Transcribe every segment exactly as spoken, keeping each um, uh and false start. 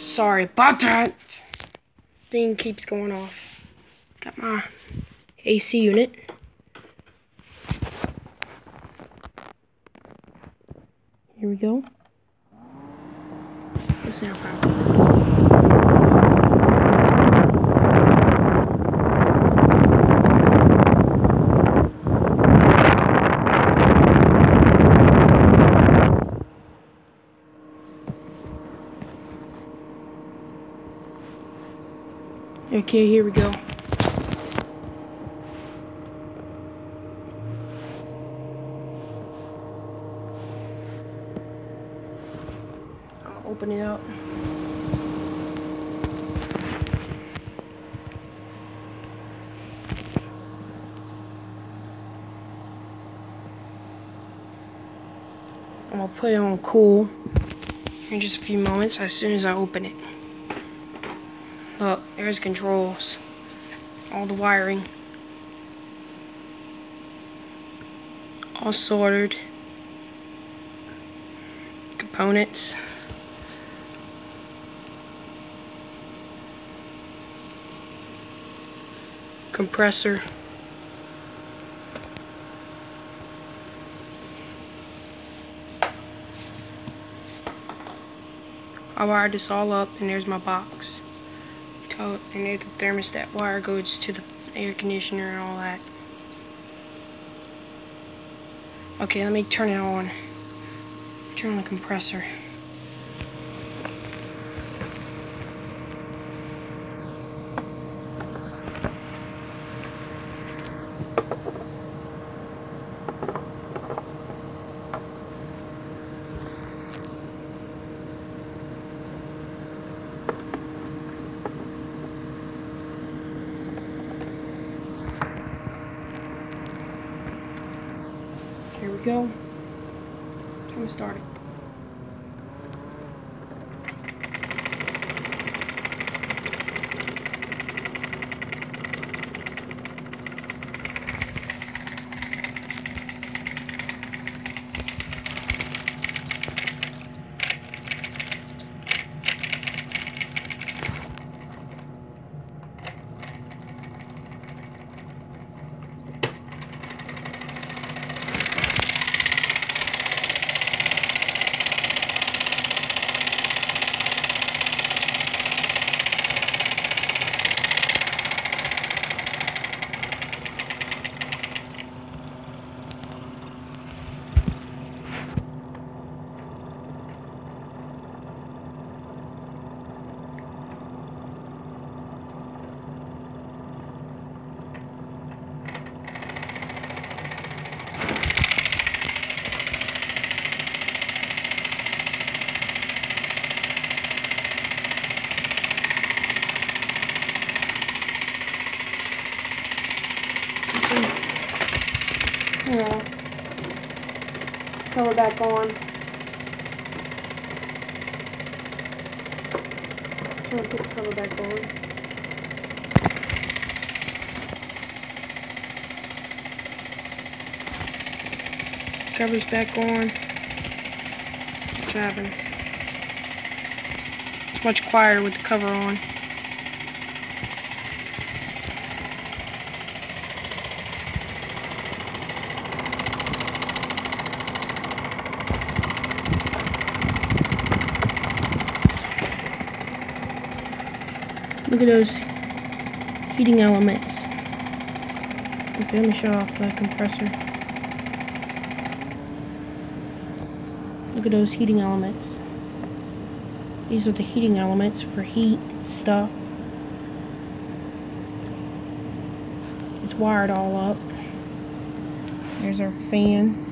Sorry about that. Thing keeps going off. Got my A C unit. Here we go. Let's see how powerful it is. Okay, here we go. I'll open it up. I'm gonna put it on cool in just a few moments as soon as I open it. Look, there's controls, all the wiring, all soldered, components, compressor, I wired this all up, and there's my box. Oh, and there's the thermostat wire goes to the air conditioner and all that. Okay, let me turn it on. Turn on the compressor. Here we go. Time to start it. Yeah. Cover back on. Trying to put the cover back on. Cover's back on. What happens? It's much quieter with the cover on. Look at those heating elements. Okay, let me shut off the compressor. Look at those heating elements. These are the heating elements for heat stuff. It's wired all up. There's our fan.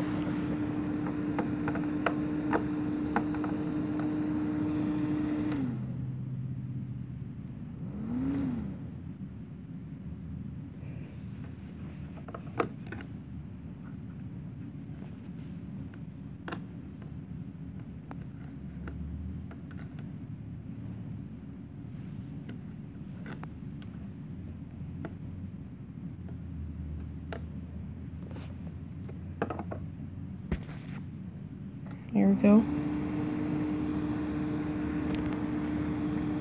Here we go.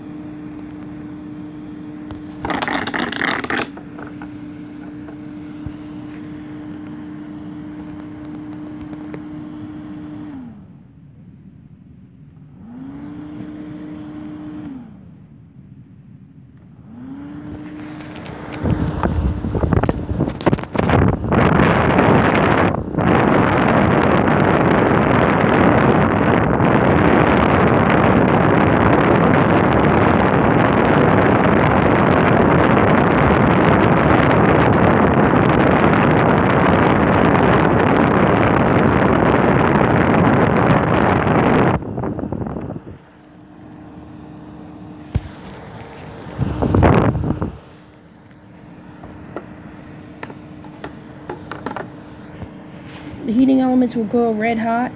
the heating elements will go red hot.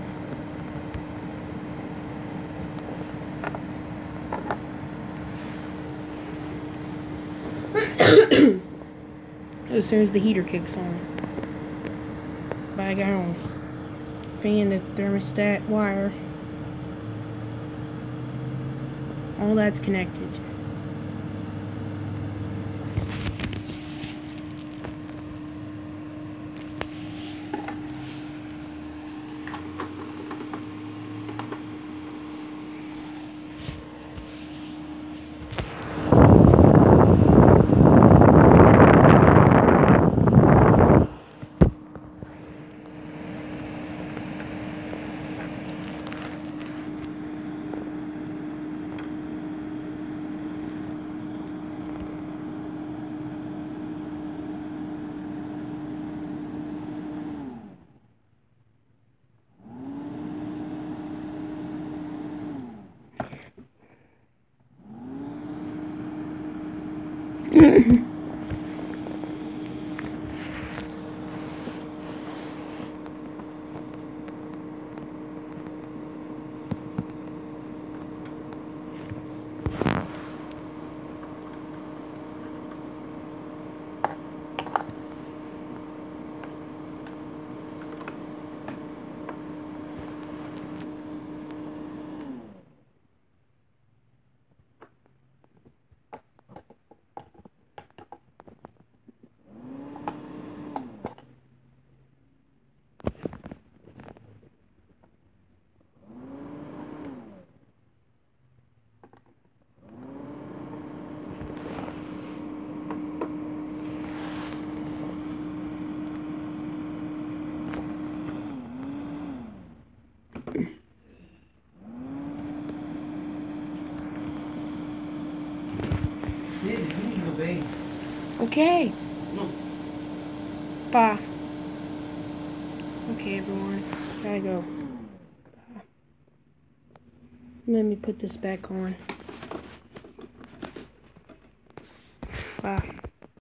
As soon as the heater kicks on. By going fan the thermostat wire. All that's connected. Okay. No. Bye. Okay, everyone. Gotta go. Bye. Let me put this back on. Bye.